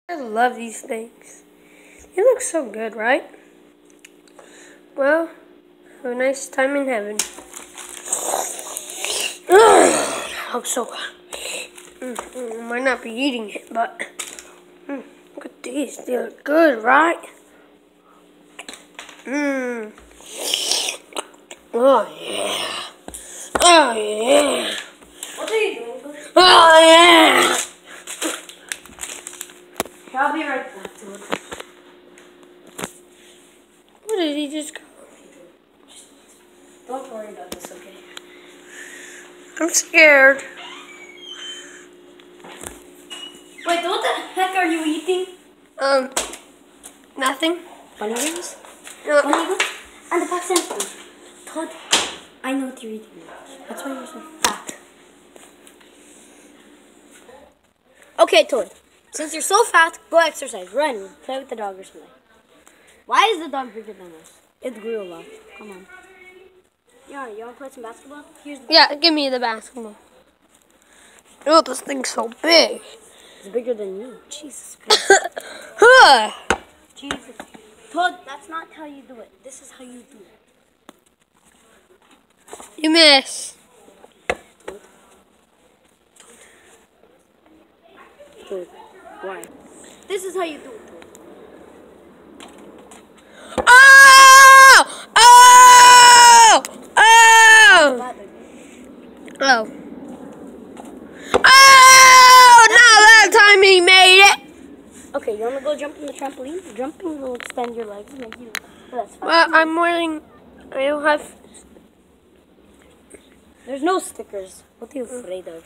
I love these things. They look so good, right? Well, have a nice time in heaven. Looks so good. Might not be eating it, but look at these. They look good, right? Oh yeah. Oh yeah. What are you doing? Oh yeah. I'll be right back to it. Where did he just go? Don't worry about this, okay? I'm scared. Wait, what the heck are you eating? Nothing. Bunny rings? No. Bunny rings? And the vaccine. Todd, I know what you're eating. That's why you're so fat. Okay, Todd. Since you're so fat, go exercise. Run. Play with the dog or something. Why is the dog bigger than us? It grew a lot. Come on. Yeah, you want to play some basketball? Here's the Yeah, give me the basketball. Oh, this thing's so big. It's bigger than you. Jesus Christ. Jesus. Todd, that's not how you do it. This is how you do it. You miss. Todd, why? This is how you do it, Todd. Oh! Oh! Oh! Oh. Oh! Now that time he made it. Okay, you want to go jump on the trampoline? Jumping will extend your legs and make you less fat. Well, I'm wearing. I don't have. There's no stickers. What are you afraid of?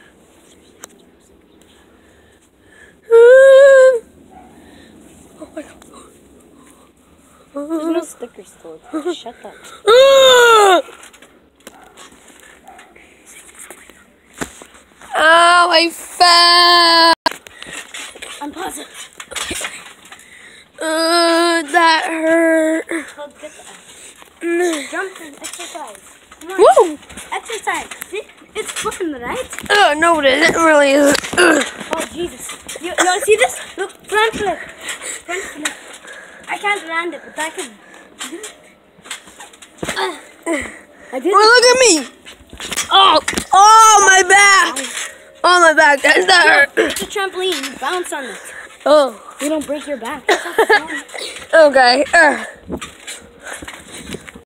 Oh my God. There's no stickers, Todd. Shut up. Oh, I fell. I'm positive. That hurt. Todd, get that. Jump and exercise. Come on. Woo! Exercise. See? It's fun, right? Oh, no, it isn't. It really isn't. Oh, Jesus. You want to see this? Look, front flip. Front flip. I can't land it, but I can do it. I did Well, look at me. Oh, my back. Oh, my back. That hurt. It's a trampoline. You bounce on it. Oh. You don't break your back. Okay.